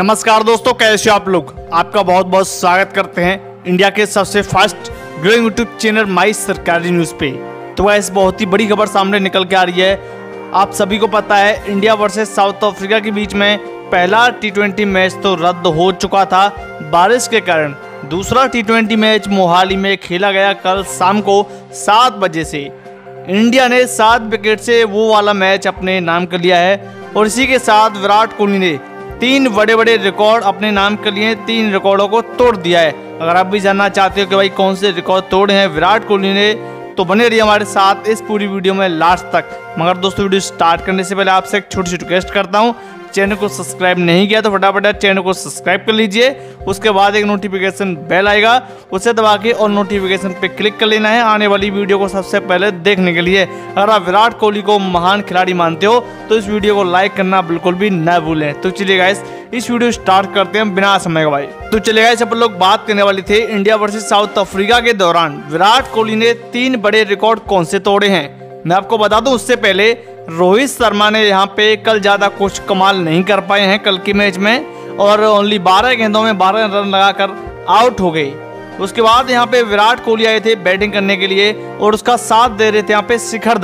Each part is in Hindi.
नमस्कार दोस्तों, कैसे हो आप लोग। आपका बहुत बहुत स्वागत करते हैं इंडिया के सबसे fast growing YouTube channel my Sarkari news पे। तो गाइस, बहुत ही बड़ी खबर सामने निकल के आ रही है। आप सभी को पता है, इंडिया वर्सेस साउथ अफ्रीका के बीच में पहला T20 मैच तो रद्द हो चुका था बारिश के कारण। दूसरा T20 मैच मोहाली में खेला गया कल शाम को 7 बजे से। इंडिया ने 7 विकेट से वो वाला मैच अपने नाम कर लिया है और इसी के साथ विराट कोहली ने 3 बड़े बड़े रिकॉर्ड अपने नाम के लिए 3 रिकॉर्डों को तोड़ दिया है। अगर आप भी जानना चाहते हो कि भाई कौन से रिकॉर्ड तोड़े हैं विराट कोहली ने, तो बने रहिए हमारे साथ इस पूरी वीडियो में लास्ट तक। मगर दोस्तों, वीडियो स्टार्ट करने से पहले आपसे एक छोटी सी रिक्वेस्ट करता हूं, चैनल को सब्सक्राइब नहीं किया तो फटाफट चैनल को सब्सक्राइब कर लीजिए। उसके बाद एक नोटिफिकेशन बेल आएगा, उसे दबा के और नोटिफिकेशन पे क्लिक कर लेना है आने वाली वीडियो को सबसे पहले देखने के लिए। अगर आप विराट कोहली को महान खिलाड़ी मानते हो तो इस वीडियो को लाइक करना बिल्कुल भी न भूलें। तो चलिए गाइस, इस वीडियो स्टार्ट करते हैं बिना समय गवाए। तो चलिए गाइस, अपन लोग बात करने वाले थे इंडिया वर्सेस साउथ अफ्रीका के दौरान विराट कोहली ने 3 बड़े रिकॉर्ड कौन से तोड़े हैं। मैं आपको बता दूं, उससे पहले रोहित शर्मा ने यहाँ पे कल ज़्यादा कुछ कमाल नहीं कर पाए हैं कल के मैच में, और ओनली 12 गेंदों में 12 रन लगाकर आउट हो गए। उसके बाद यहाँ पे विराट कोहली आए थे बैटिंग करने के लिए और उसका साथ दे रहे थे यहाँ पे शिखर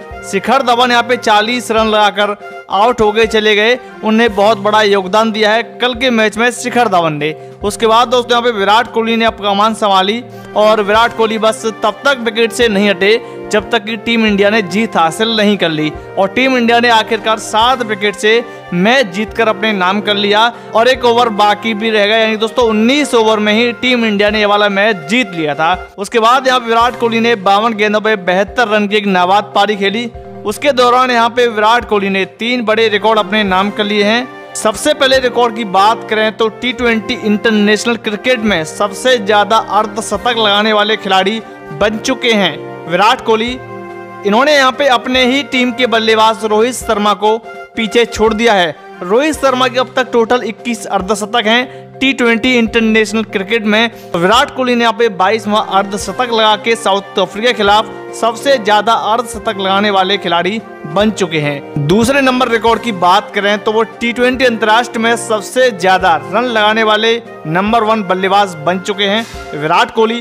धवन यहाँ पे 40 रन लगाकर आउट हो गए, चले गए। उन्हें बहुत बड़ा योगदान दिया है कल के मैच में शिखर धवन ने। उसके बाद दोस्तों, यहाँ पे विराट कोहली ने अपनी कमान संभाली और विराट कोहली बस तब तक विकेट से नहीं हटे जब तक कि टीम इंडिया ने जीत हासिल नहीं कर ली, और टीम इंडिया ने आखिरकार 7 विकेट से मैच जीतकर अपने नाम कर लिया और एक ओवर बाकी भी रह गया। यानी दोस्तों 19 ओवर में ही टीम इंडिया ने ये वाला मैच जीत लिया था। उसके बाद यहाँ विराट कोहली ने 52 गेंदों पे 72 रन की एक नाबाद पारी खेली। उसके दौरान यहाँ पे विराट कोहली ने 3 बड़े रिकॉर्ड अपने नाम कर लिए हैं। सबसे पहले रिकॉर्ड की बात करें तो T20 इंटरनेशनल क्रिकेट में सबसे ज्यादा अर्धशतक लगाने वाले खिलाड़ी बन चुके हैं विराट कोहली। इन्होंने यहाँ पे अपने ही टीम के बल्लेबाज रोहित शर्मा को पीछे छोड़ दिया है। रोहित शर्मा के अब तक टोटल 21 अर्धशतक हैं T20 इंटरनेशनल क्रिकेट में। विराट कोहली ने यहाँ पे 22वां अर्धशतक लगा के साउथ अफ्रीका के खिलाफ सबसे ज्यादा अर्धशतक लगाने वाले खिलाड़ी बन चुके हैं। दूसरे नंबर रिकॉर्ड की बात करें तो वो T20 अंतर्राष्ट्रीय में सबसे ज्यादा रन लगाने वाले नंबर 1 बल्लेबाज बन चुके हैं विराट कोहली।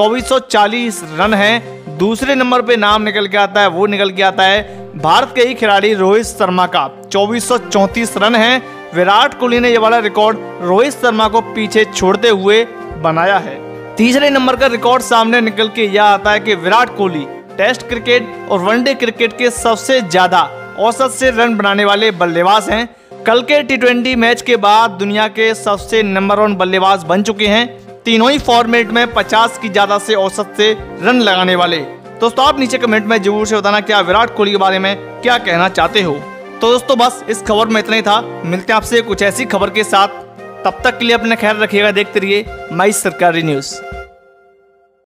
2440 रन हैं। दूसरे नंबर पे नाम निकल के आता है, वो निकल के आता है भारत के ही खिलाड़ी रोहित शर्मा का। 2434 रन हैं। विराट कोहली ने ये वाला रिकॉर्ड रोहित शर्मा को पीछे छोड़ते हुए बनाया है। तीसरे नंबर का रिकॉर्ड सामने निकल के यह आता है कि विराट कोहली टेस्ट क्रिकेट और वनडे क्रिकेट के सबसे ज्यादा औसत से रन बनाने वाले बल्लेबाज हैं। कल के T20 मैच के बाद दुनिया के सबसे नंबर 1 बल्लेबाज बन चुके हैं, तीनों ही फॉर्मेट में 50 की ज्यादा से औसत से रन लगाने वाले। दोस्तों, आप नीचे कमेंट में जरूर से बताना क्या विराट कोहली के बारे में क्या कहना चाहते हो। तो दोस्तों, बस इस खबर में इतना ही था। मिलते हैं आपसे कुछ ऐसी खबर के साथ, तब तक के लिए अपना ख्याल रखिएगा। देखते रहिए माई सरकारी न्यूज़।